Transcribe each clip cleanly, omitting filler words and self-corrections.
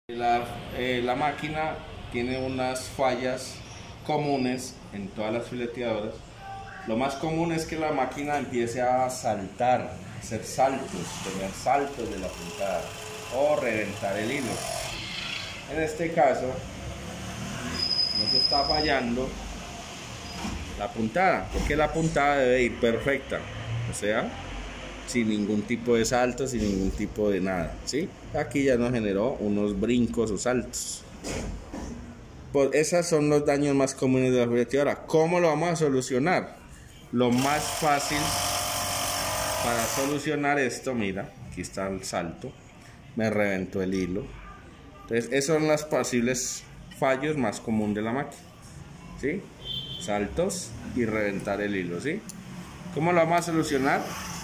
La máquina tiene unas fallas comunes en todas las fileteadoras. Lo más común es que la máquina empiece a saltar, a hacer saltos, tener saltos de la puntada o reventar el hilo. En este caso nos está fallando la puntada, porque la puntada debe ir perfecta, o sea, sin ningún tipo de salto, sin ningún tipo de nada, ¿sí? Aquí ya nos generó unos brincos o saltos. Pues esos son los daños más comunes de la fileteadora. ¿Cómo lo vamos a solucionar? Lo más fácil para solucionar esto, mira, aquí está el salto, me reventó el hilo. Entonces, esos son los posibles fallos más comunes de la máquina, ¿sí? Saltos y reventar el hilo, ¿sí? ¿Cómo lo vamos a solucionar?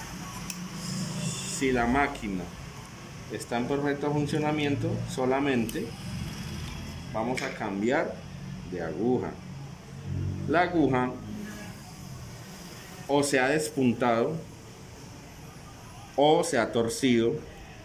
Si la máquina está en perfecto funcionamiento, solamente vamos a cambiar de aguja. La aguja o se ha despuntado, o se ha torcido,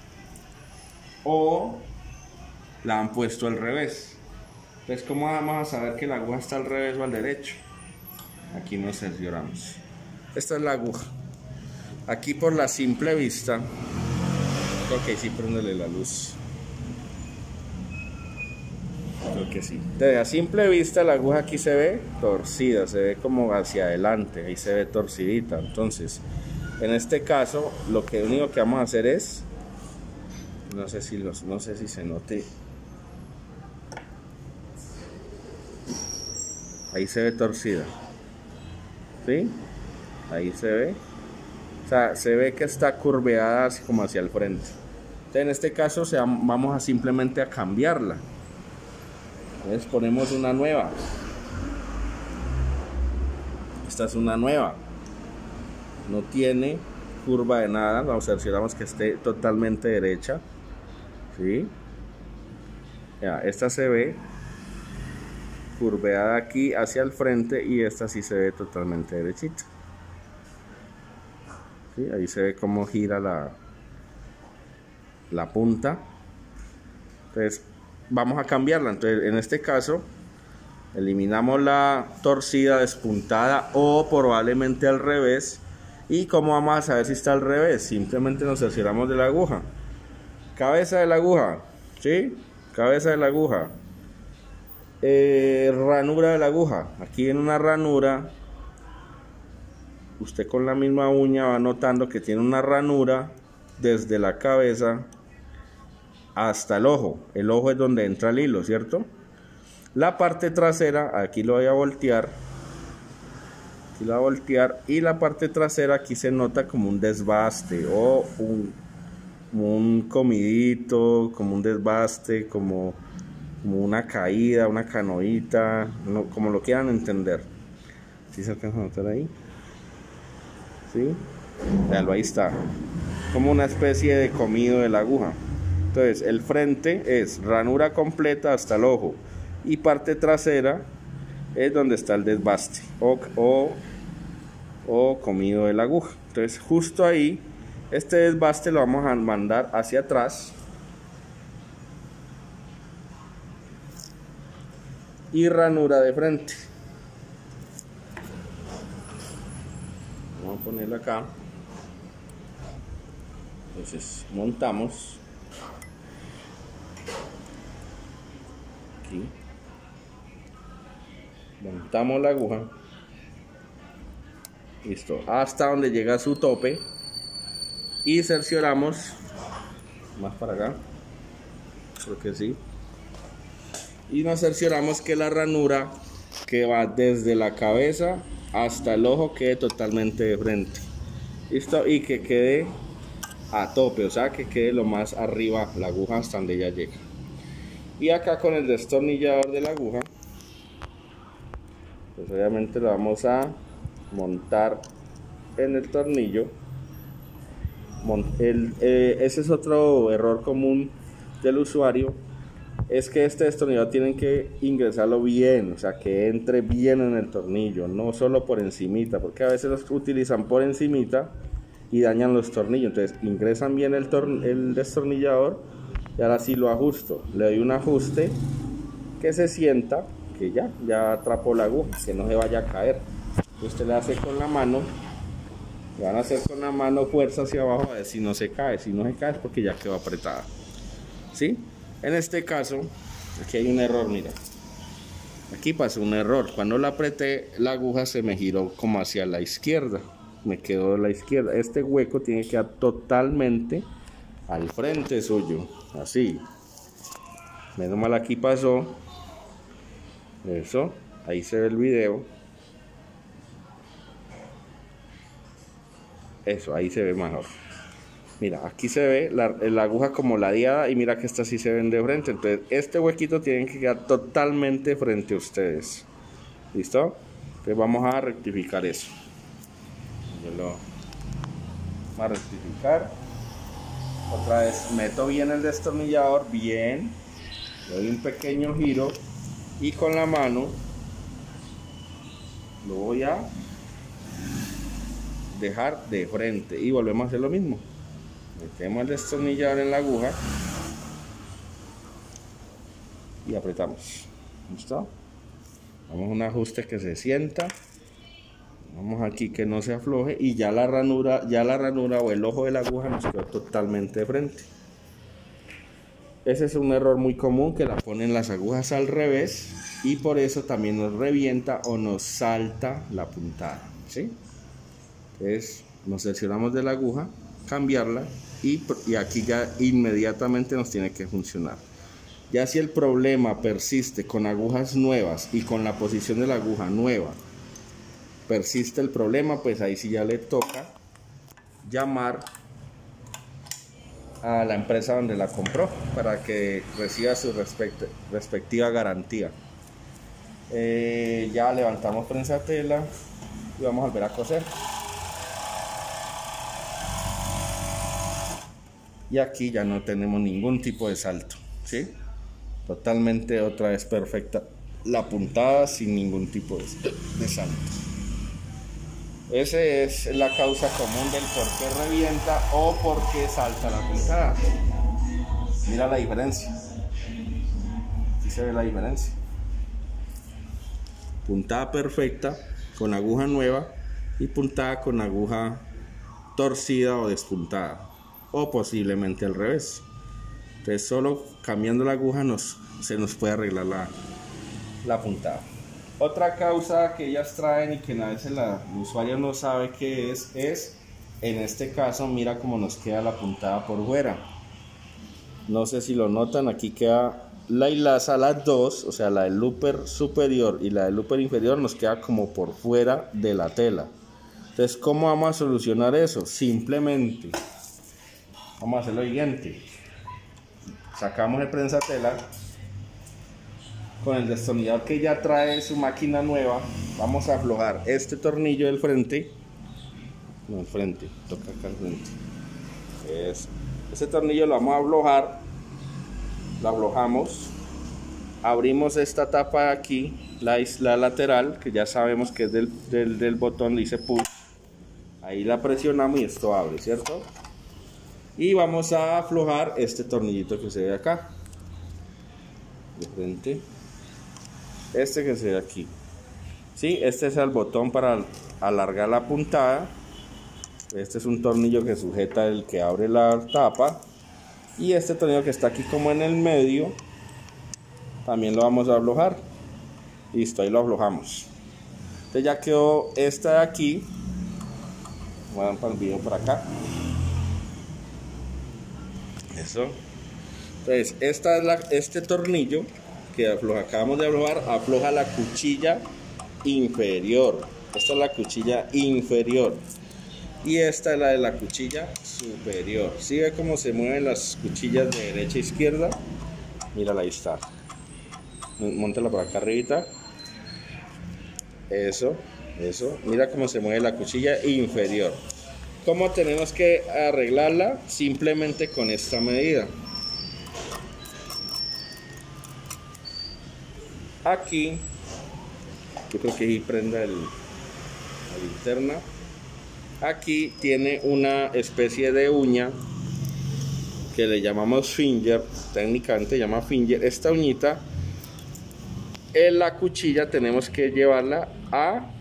o la han puesto al revés. Entonces, ¿cómo vamos a saber que la aguja está al revés o al derecho? Aquí nos cercioramos. Esta es la aguja. Aquí, por la simple vista, ok, sí, préndele la luz. Creo que sí. Entonces, a simple vista, la aguja aquí se ve torcida, se ve como hacia adelante, ahí se ve torcidita. Entonces, en este caso, lo único que vamos a hacer es, no sé si se note, ahí se ve torcida, ¿sí? Ahí se ve. O sea, se ve que está curveada así como hacia el frente. Entonces, en este caso vamos a simplemente a cambiarla. Entonces ponemos una nueva. Esta es una nueva. No tiene curva de nada. Vamos a cercioramos que esté totalmente derecha, ¿sí? Ya, esta se ve curveada aquí hacia el frente y esta sí se ve totalmente derechita. ¿Sí? Ahí se ve cómo gira la punta. Entonces vamos a cambiarla. Entonces, en este caso, eliminamos la torcida, despuntada o probablemente al revés. ¿Y cómo vamos a saber si está al revés? Simplemente nos cercioramos de la aguja. Cabeza de la aguja, ¿sí? Cabeza de la aguja. Ranura de la aguja. Aquí en una ranura, usted con la misma uña va notando que tiene una ranura desde la cabeza hasta el ojo. El ojo es donde entra el hilo, ¿cierto? La parte trasera, aquí lo voy a voltear. Aquí lo voy a voltear. Y la parte trasera aquí se nota como un desbaste o como un comidito, como un desbaste, como una caída, una canoita, no, como lo quieran entender. ¿Sí se alcanza a notar ahí? ¿Sí? Veanlo, ahí está. Como una especie de comido de la aguja. Entonces, el frente es ranura completa hasta el ojo. Y parte trasera es donde está el desbaste o comido de la aguja. Entonces, justo ahí, este desbaste lo vamos a mandar hacia atrás. Y ranura de frente. Vamos a ponerla acá. Entonces montamos aquí, montamos la aguja, listo, hasta donde llega su tope y cercioramos más para acá, creo que sí, y nos cercioramos que la ranura que va desde la cabeza hasta el ojo quede totalmente de frente, listo, y que quede a tope, o sea que quede lo más arriba la aguja hasta donde ya llega. Y acá con el destornillador de la aguja, pues obviamente lo vamos a montar en el tornillo. Ese es otro error común del usuario, es que este destornillador tienen que ingresarlo bien, o sea que entre bien en el tornillo, no solo por encimita, porque a veces los utilizan por encimita y dañan los tornillos. Entonces ingresan bien el destornillador Y ahora sí lo ajusto, le doy un ajuste que se sienta que ya atrapó la aguja, que no se vaya a caer. Usted le hace con la mano, le van a hacer con la mano fuerza hacia abajo a ver si no se cae. Si no se cae es porque ya quedó apretada, ¿sí? En este caso, aquí hay un error, mira. Aquí pasó un error. Cuando la apreté, la aguja se me giró como hacia la izquierda. Me quedó a la izquierda. Este hueco tiene que quedar totalmente al frente suyo. Así. Menos mal aquí pasó. Eso. Ahí se ve el video. Eso, ahí se ve mejor. Mira, aquí se ve la aguja como ladeada y mira que estas sí se ven de frente. Entonces, este huequito tiene que quedar totalmente frente a ustedes. ¿Listo? Entonces vamos a rectificar eso. Vamos a rectificar. Otra vez meto bien el destornillador, bien. Doy un pequeño giro y con la mano lo voy a dejar de frente y volvemos a hacer lo mismo. Metemos el destornillador en la aguja y apretamos. ¿Listo? Vamos a un ajuste que se sienta. Vamos aquí que no se afloje y ya la ranura o el ojo de la aguja nos quedó totalmente de frente. Ese es un error muy común, que la ponen las agujas al revés y por eso también nos revienta o nos salta la puntada, ¿sí? Entonces nos cercioramos de la aguja, cambiarla y aquí ya inmediatamente nos tiene que funcionar. Ya si el problema persiste con agujas nuevas y con la posición de la aguja nueva, persiste el problema, pues ahí sí ya le toca llamar a la empresa donde la compró para que reciba su respectiva garantía. Ya levantamos prensa tela y vamos a volver a coser. Y aquí ya no tenemos ningún tipo de salto, ¿sí? Totalmente otra vez perfecta la puntada sin ningún tipo de salto. Esa es la causa común del por qué revienta o por qué salta la puntada. Mira la diferencia. Aquí se ve la diferencia. Puntada perfecta con aguja nueva y puntada con aguja torcida o despuntada. O posiblemente al revés. Entonces solo cambiando la aguja se nos puede arreglar la puntada. Otra causa que ellas traen y que a veces el usuario no sabe qué es en este caso, mira cómo nos queda la puntada por fuera. No sé si lo notan, aquí queda la hilaza, las dos, o sea la del looper superior y la del looper inferior nos queda como por fuera de la tela. Entonces, ¿cómo vamos a solucionar eso? Simplemente vamos a hacer lo siguiente. Sacamos el prensatela. Con el destornillador que ya trae su máquina nueva, vamos a aflojar este tornillo del frente. No, el frente, toca acá el frente. Eso. Este tornillo lo vamos a aflojar. Lo aflojamos. Abrimos esta tapa de aquí, la lateral, que ya sabemos que es del botón, dice push. Ahí la presionamos y esto abre, ¿cierto? Y vamos a aflojar este tornillito que se ve acá. De frente. Este que se ve aquí, ¿sí? Este es el botón para alargar la puntada. Este es un tornillo que sujeta el que abre la tapa. Y este tornillo que está aquí como en el medio, también lo vamos a aflojar. Listo, ahí lo aflojamos. Entonces ya quedó esta de aquí. Voy a dar para el video por acá. Eso. Entonces este tornillo que acabamos de aflojar, afloja la cuchilla inferior. Esta es la cuchilla inferior y esta es la de la cuchilla superior. ¿Sí ve cómo se mueven las cuchillas de derecha a izquierda? Mírala, ahí está. Móntala por acá arribita. Eso. Mira cómo se mueve la cuchilla inferior. ¿Cómo tenemos que arreglarla? Simplemente con esta medida. Aquí, yo creo que ahí prenda la linterna. Aquí tiene una especie de uña que le llamamos finger, técnicamente se llama finger. Esta uñita en la cuchilla tenemos que llevarla a...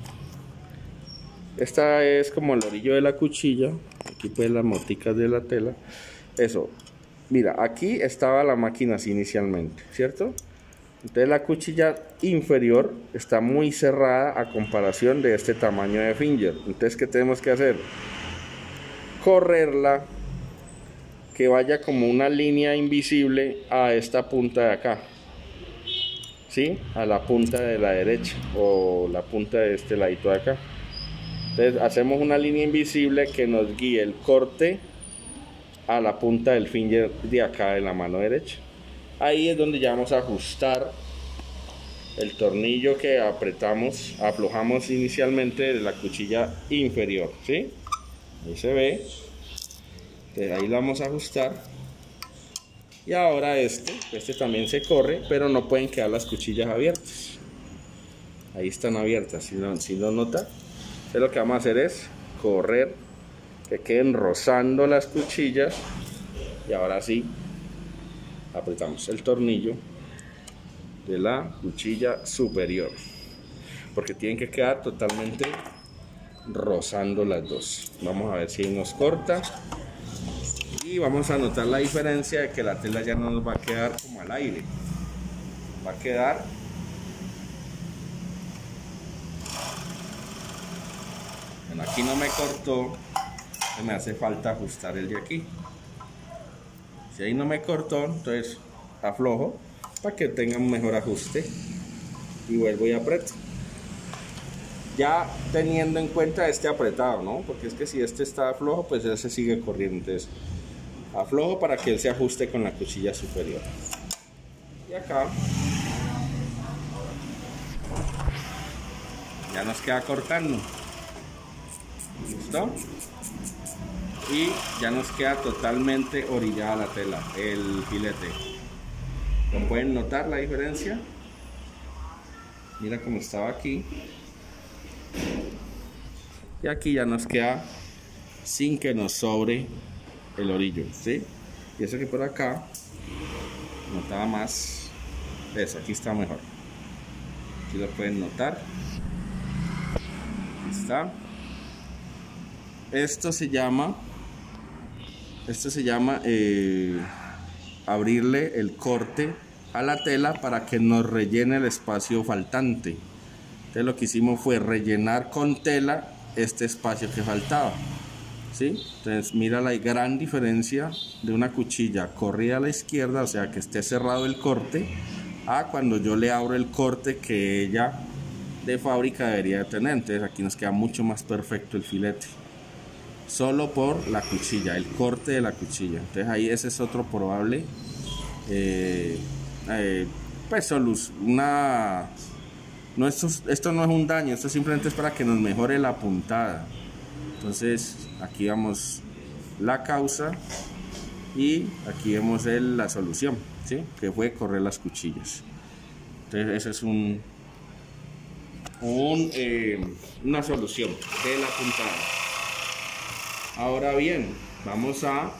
Esta es como el orillo de la cuchilla. Aquí pues las moticas de la tela. Eso. Mira, aquí estaba la máquina así inicialmente, ¿cierto? Entonces la cuchilla inferior está muy cerrada a comparación de este tamaño de finger. Entonces, ¿qué tenemos que hacer? Correrla, que vaya como una línea invisible a esta punta de acá, ¿sí? A la punta de la derecha o la punta de este ladito de acá. Entonces hacemos una línea invisible que nos guíe el corte a la punta del finger de acá de la mano derecha. Ahí es donde ya vamos a ajustar el tornillo que aflojamos inicialmente de la cuchilla inferior, ¿sí? Ahí se ve. Entonces ahí lo vamos a ajustar. Y ahora este también se corre, pero no pueden quedar las cuchillas abiertas. Ahí están abiertas, si lo nota. Entonces lo que vamos a hacer es correr, que queden rozando las cuchillas. Y ahora sí, apretamos el tornillo de la cuchilla superior, porque tienen que quedar totalmente rozando las dos. Vamos a ver si nos corta. Y vamos a notar la diferencia de que la tela ya no nos va a quedar como al aire. Va a quedar aquí no me cortó, me hace falta ajustar el de aquí. Si ahí no me cortó, entonces aflojo para que tenga un mejor ajuste y vuelvo y aprieto, ya teniendo en cuenta este apretado, ¿no? Porque es que si este está flojo, pues él se sigue corriendo. Entonces aflojo para que él se ajuste con la cuchilla superior. Y acá ya nos queda cortando. ¿Listo? Y ya nos queda totalmente orillada la tela, el filete. ¿Lo pueden notar la diferencia? Mira cómo estaba aquí. Y aquí ya nos queda sin que nos sobre el orillo, ¿sí? Y eso que por acá notaba más. Eso, aquí está mejor. Aquí lo pueden notar. Aquí está. Esto se llama abrirle el corte a la tela para que nos rellene el espacio faltante. Entonces lo que hicimos fue rellenar con tela este espacio que faltaba, ¿sí? Entonces mira la gran diferencia de una cuchilla corrida a la izquierda, o sea que esté cerrado el corte, a cuando yo le abro el corte que ella de fábrica debería tener. Entonces aquí nos queda mucho más perfecto el filete, solo por la cuchilla, el corte de la cuchilla. Entonces ahí ese es otro probable pues esto no es un daño, esto simplemente es para que nos mejore la puntada. Entonces aquí vemos la causa y aquí vemos la solución, ¿sí? Que fue correr las cuchillas. Entonces esa es una solución de la puntada. Ahora bien, vamos a...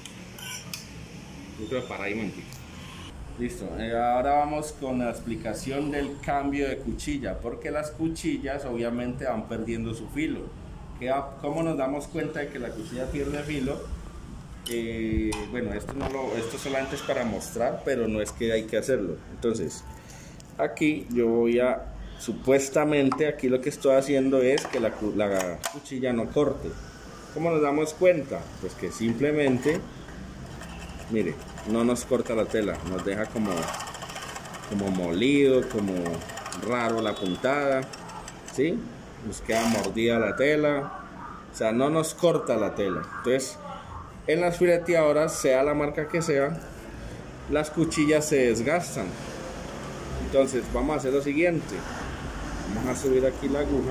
Yo creo para ahí, mentira. Listo, ahora vamos con la explicación del cambio de cuchilla, porque las cuchillas obviamente van perdiendo su filo. ¿Cómo nos damos cuenta de que la cuchilla pierde filo? Bueno, esto solamente es para mostrar, pero no es que hay que hacerlo. Entonces, aquí yo voy a... Supuestamente aquí lo que estoy haciendo es que la cuchilla no corte. ¿Cómo nos damos cuenta? Pues que simplemente, mire, no nos corta la tela, nos deja como molido, como raro la puntada, ¿sí? Nos queda mordida la tela, o sea, no nos corta la tela. Entonces, en las fileteadoras, sea la marca que sea, las cuchillas se desgastan. Entonces, vamos a hacer lo siguiente. Vamos a subir aquí la aguja,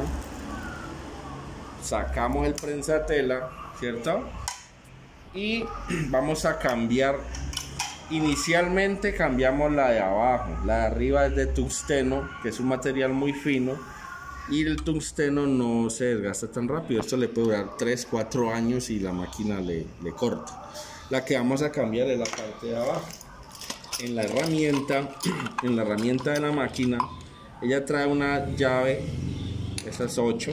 sacamos el prensatela, ¿cierto? Y vamos a cambiar. Inicialmente cambiamos la de abajo, la de arriba es de tungsteno, que es un material muy fino, y el tungsteno no se desgasta tan rápido. Esto le puede durar 3-4 años y la máquina le corta. La que vamos a cambiar es la parte de abajo. En la herramienta de la máquina, ella trae una llave, esas 8,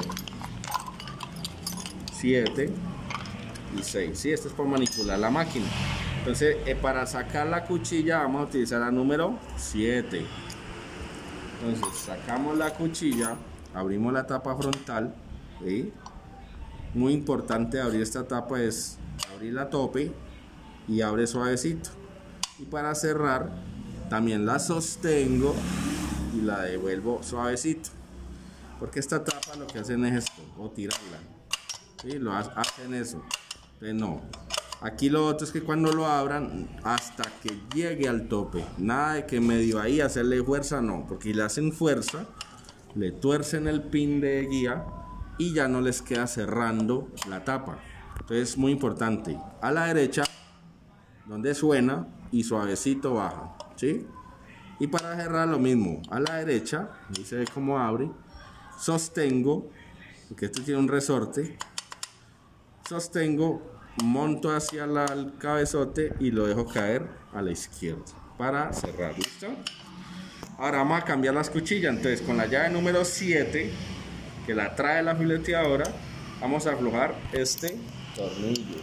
7 y 6. ¿Sí? Esto es para manipular la máquina. Entonces, para sacar la cuchilla vamos a utilizar la número 7. Entonces, sacamos la cuchilla, abrimos la tapa frontal. ¿Sí? Muy importante abrir esta tapa es abrir la tope y abre suavecito. Y para cerrar, también la sostengo y la devuelvo suavecito. Porque esta tapa lo que hacen es esto, o tirarla. ¿Sí? Lo hacen eso. Entonces no. Aquí lo otro es que cuando lo abran, hasta que llegue al tope. Nada de que medio ahí hacerle fuerza, no. Porque si le hacen fuerza, le tuercen el pin de guía y ya no les queda cerrando la tapa. Entonces es muy importante. A la derecha, donde suena, y suavecito baja. ¿Sí? Y para cerrar lo mismo. A la derecha, ahí se ve cómo abre. Sostengo, porque esto tiene un resorte. Sostengo, monto hacia el cabezote y lo dejo caer a la izquierda para cerrar. ¿Listo? Ahora vamos a cambiar las cuchillas. Entonces con la llave número 7, que la trae la fileteadora, vamos a aflojar este tornillo.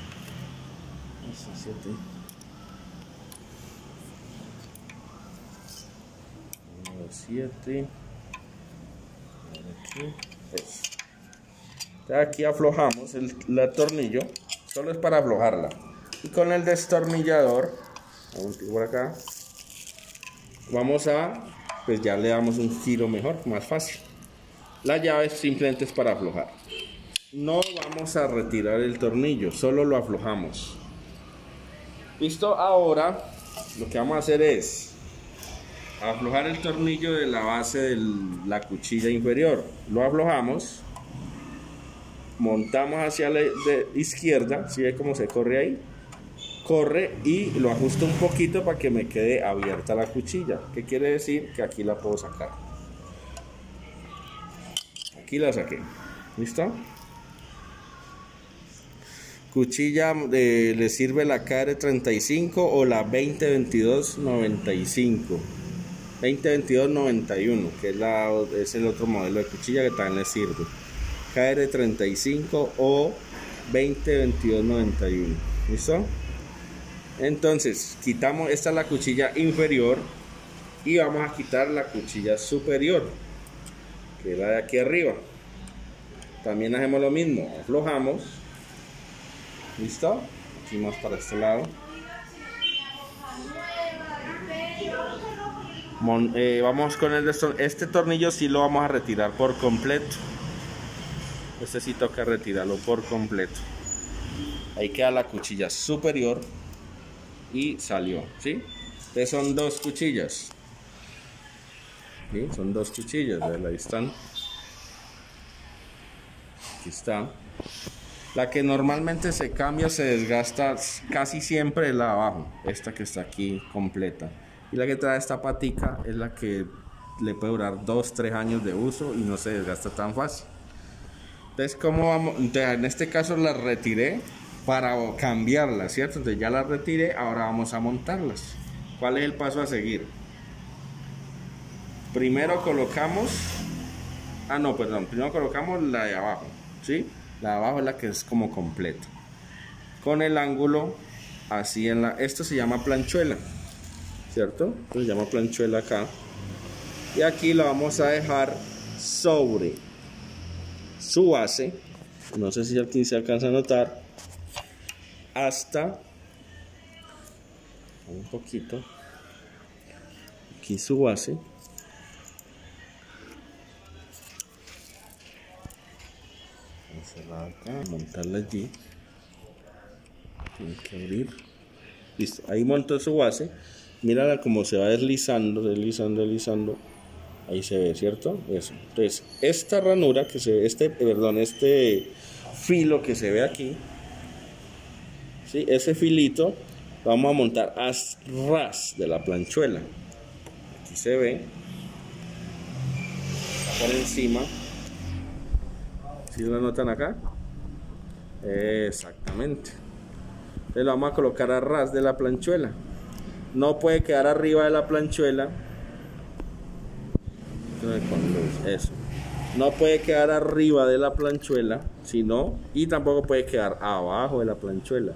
7. Número 7. Aquí aflojamos el tornillo, solo es para aflojarla. Y con el destornillador, por acá, vamos a, pues ya le damos un giro mejor, más fácil. La llave simplemente es para aflojar. No vamos a retirar el tornillo, solo lo aflojamos. Listo, ahora lo que vamos a hacer es aflojar el tornillo de la base de la cuchilla inferior. Lo aflojamos, montamos hacia la izquierda, ¿sí ve cómo se corre ahí? Corre y lo ajusto un poquito para que me quede abierta la cuchilla. ¿Qué quiere decir? Que aquí la puedo sacar. Aquí la saqué. ¿Listo? Cuchilla le sirve la KR35 o la 2022-95. 2022-91, que es el otro modelo de cuchilla que también le sirve. KR35 o 2022-91. ¿Listo? Entonces, quitamos, esta es la cuchilla inferior y vamos a quitar la cuchilla superior, que es la de aquí arriba. También hacemos lo mismo, aflojamos. ¿Listo? Aquí más para este lado. Vamos con este tornillo, sí lo vamos a retirar por completo. Este sí toca retirarlo por completo. Ahí queda la cuchilla superior y salió, ¿sí? Entonces son dos cuchillas. ¿Sí? Son dos cuchillas, ¿verdad? Ahí están. Aquí está. La que normalmente se cambia, se desgasta casi siempre es la de abajo, esta que está aquí completa. Y la que trae esta patica es la que le puede durar 2-3 años de uso y no se desgasta tan fácil. Entonces, ¿cómo vamos? Entonces, en este caso las retiré para cambiarlas, ¿cierto? Entonces ya las retiré, ahora vamos a montarlas. ¿Cuál es el paso a seguir? Primero colocamos, primero colocamos la de abajo, ¿sí? La de abajo es la que es como completa. Con el ángulo así esto se llama planchuela, ¿cierto? Esto se llama planchuela acá. Y aquí lo vamos a dejar sobre su base. No sé si aquí se alcanza a notar. Hasta un poquito. Aquí su base. Cerrar acá, montarla allí. Tiene que abrir. Listo, ahí montó su base. Mírala como se va deslizando, deslizando. Ahí se ve, ¿cierto? Eso. Entonces, esta ranura que se ve, este filo que se ve aquí, ¿sí? Ese filito lo vamos a montar a ras de la planchuela. Aquí se ve. Por encima. ¿Sí lo notan acá? Exactamente. Entonces lo vamos a colocar a ras de la planchuela. No puede quedar arriba de la planchuela. Eso. No puede quedar arriba de la planchuela, sino, y tampoco puede quedar abajo de la planchuela.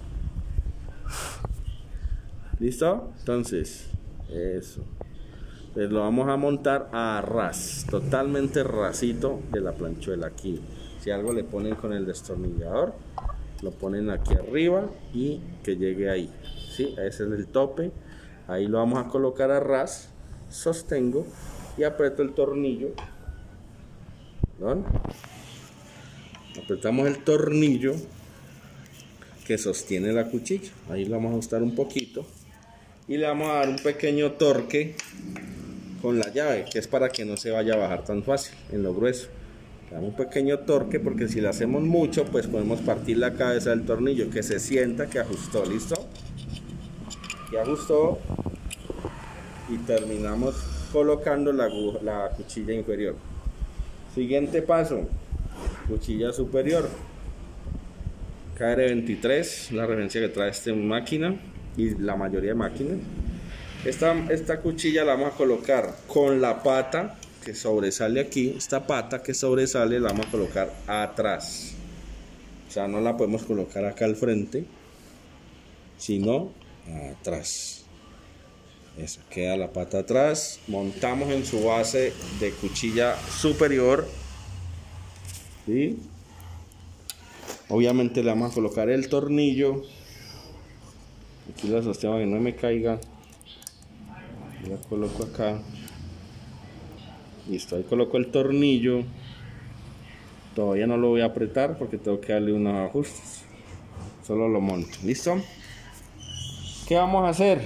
¿Listo? Entonces, eso. Entonces lo vamos a montar a ras, totalmente rasito de la planchuela aquí. Si algo le ponen con el destornillador, lo ponen aquí arriba y que llegue ahí. ¿Sí? Ese es el tope. Ahí lo vamos a colocar a ras, sostengo y aprieto el tornillo. ¿No? Apretamos el tornillo que sostiene la cuchilla. Ahí lo vamos a ajustar un poquito y le vamos a dar un pequeño torque con la llave, que es para que no se vaya a bajar tan fácil en lo grueso. Le damos un pequeño torque porque si le hacemos mucho, pues podemos partir la cabeza del tornillo, que se sienta que ajustó. ¿Listo? Y ajustó y terminamos colocando la cuchilla inferior. Siguiente paso, cuchilla superior. KR23, la referencia que trae esta máquina y la mayoría de máquinas. Esta cuchilla la vamos a colocar con la pata que sobresale aquí. Esta pata que sobresale la vamos a colocar atrás. O sea, no la podemos colocar acá al frente, sino atrás. Eso, queda la pata atrás. Montamos en su base de cuchilla superior. ¿Sí? Obviamente le vamos a colocar el tornillo. Aquí la sostengo para que no me caiga. La coloco acá. Listo, ahí coloco el tornillo. Todavía no lo voy a apretar porque tengo que darle unos ajustes. Solo lo monto. ¿Listo? ¿Qué vamos a hacer?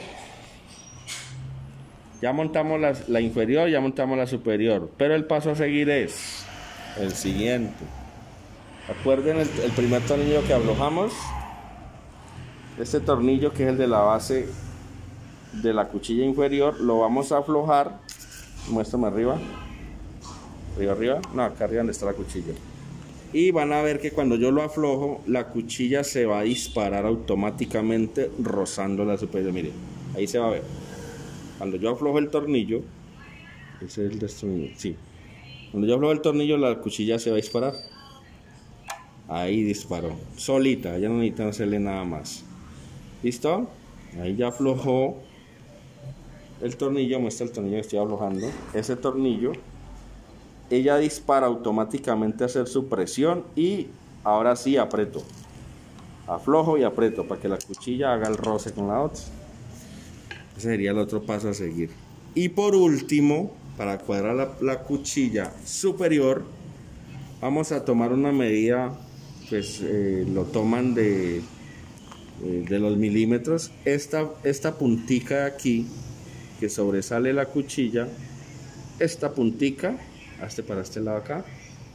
Ya montamos la inferior, ya montamos la superior. Pero el paso a seguir es el siguiente. Recuerden el primer tornillo que aflojamos. Este tornillo, que es el de la base de la cuchilla inferior, lo vamos a aflojar. Muéstrame arriba. Arriba. No, acá arriba donde está la cuchilla. Y van a ver que cuando yo lo aflojo, la cuchilla se va a disparar automáticamente rozando la superior. Miren, ahí se va a ver. Cuando yo aflojo el tornillo, ese es el destornillo. Sí. Cuando yo aflojo el tornillo, la cuchilla se va a disparar. Ahí disparó. Solita, ya no necesitan hacerle nada más. ¿Listo? Ahí ya aflojó el tornillo. Muestra el tornillo que estoy aflojando. Ese tornillo, ella dispara automáticamente a hacer su presión. Y ahora sí aprieto. Aflojo y aprieto para que la cuchilla haga el roce con la otra. Ese sería el otro paso a seguir. Y por último, para cuadrar la cuchilla superior, vamos a tomar una medida, pues lo toman de los milímetros. Esta puntica de aquí, que sobresale la cuchilla, esta puntica, para este lado acá,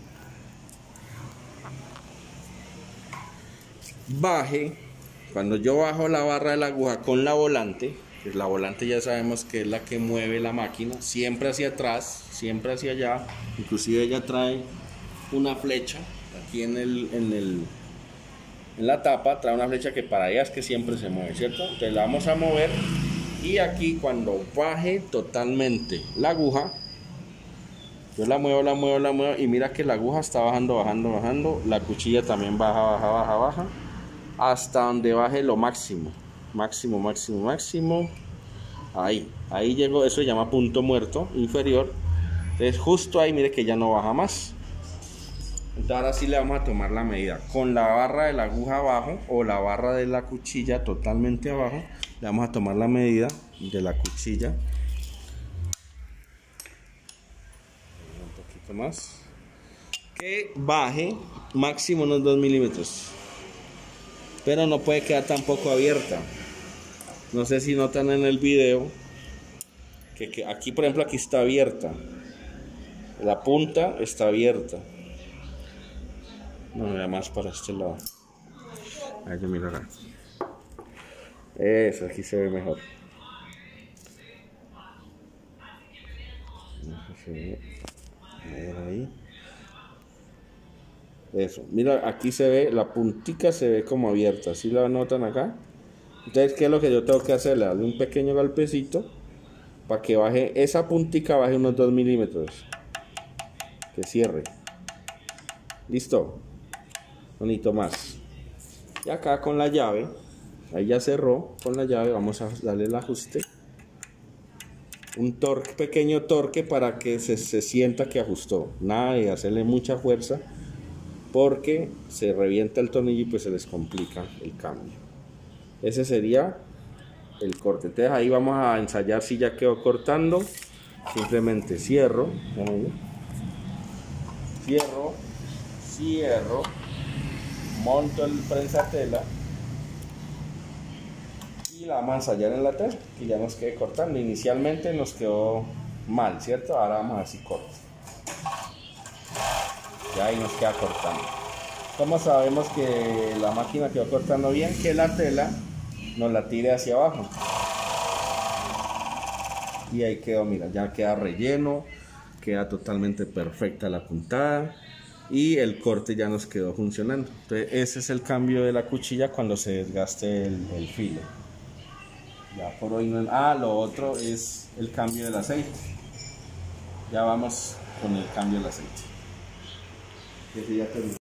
baje. Cuando yo bajo la barra de la aguja con la volante, pues la volante ya sabemos que es la que mueve la máquina, siempre hacia atrás, siempre hacia allá. Inclusive ella trae una flecha aquí en la tapa, trae una flecha que para ella es que siempre se mueve, ¿cierto? Entonces la vamos a mover y aquí cuando baje totalmente la aguja, yo la muevo y mira que la aguja está bajando, la cuchilla también baja hasta donde baje lo máximo. Ahí llegó, eso se llama punto muerto inferior. Entonces justo ahí mire que ya no baja más. Entonces ahora sí le vamos a tomar la medida con la barra de la aguja abajo o la barra de la cuchilla totalmente abajo. Le vamos a tomar la medida de la cuchilla. Un poquito más, que baje máximo unos 2 milímetros, pero no puede quedar tampoco abierta. No sé si notan en el video que aquí, por ejemplo, aquí está abierta, la punta está abierta. No, mira más para este lado. Ahí yo miro acá. Eso, aquí se ve mejor. Se ve ahí. Eso, mira, aquí se ve, la puntica se ve como abierta, ¿sí la notan acá? Entonces, ¿qué es lo que yo tengo que hacer? Le darle un pequeño golpecito para que baje, esa puntica baje unos 2 milímetros. Que cierre. Listo. Bonito más. Y acá con la llave, ahí ya cerró con la llave, vamos a darle el ajuste. Un torque, pequeño torque para que se sienta que ajustó. Nada de hacerle mucha fuerza porque se revienta el tornillo y pues se les complica el cambio. Ese sería el corte. Entonces ahí vamos a ensayar si ya quedó cortando. Simplemente cierro, cierro, monto el prensatela y la vamos a ensayar en la tela que ya nos quede cortando. Inicialmente nos quedó mal, ¿cierto? Ahora vamos a ver si corta. Ya ahí nos queda cortando. ¿Cómo sabemos que la máquina quedó cortando bien? Que la tela nos la tire hacia abajo. Y ahí quedó, mira, ya queda relleno, queda totalmente perfecta la puntada y el corte ya nos quedó funcionando. Entonces ese es el cambio de la cuchilla cuando se desgaste el filo. Ya por hoy no. Lo otro es el cambio del aceite. Ya vamos con el cambio del aceite.